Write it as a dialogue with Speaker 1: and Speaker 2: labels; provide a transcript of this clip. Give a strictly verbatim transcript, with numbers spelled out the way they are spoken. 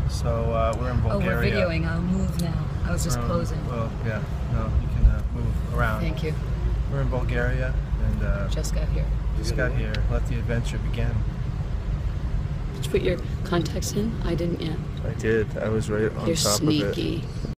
Speaker 1: So uh, we're in Bulgaria.
Speaker 2: Oh, we're videoing. I'll move now. I was just
Speaker 1: um,
Speaker 2: posing.
Speaker 1: Well, yeah, no, you can uh, move around.
Speaker 2: Thank you.
Speaker 1: We're in Bulgaria, and uh,
Speaker 2: Just got here.
Speaker 1: just got here. Let the adventure begin.
Speaker 2: Did you put your contacts in? I didn't yet.
Speaker 1: I did. I was right on
Speaker 2: You're
Speaker 1: top of it.
Speaker 2: sneaky.